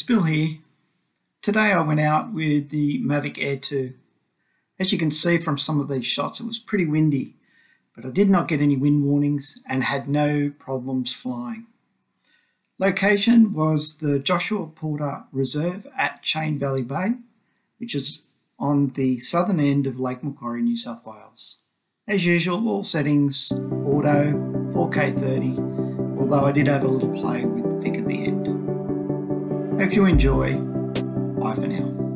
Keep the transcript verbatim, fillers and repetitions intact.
Bill here. Today I went out with the Mavic Air two. As you can see from some of these shots, it was pretty windy, but I did not get any wind warnings and had no problems flying. Location was the Joshua Porter Reserve at Chain Valley Bay, which is on the southern end of Lake Macquarie, New South Wales. As usual, all settings auto, four K thirty, although I did have a little play with the pic at the end. Hope you enjoy. Bye for now.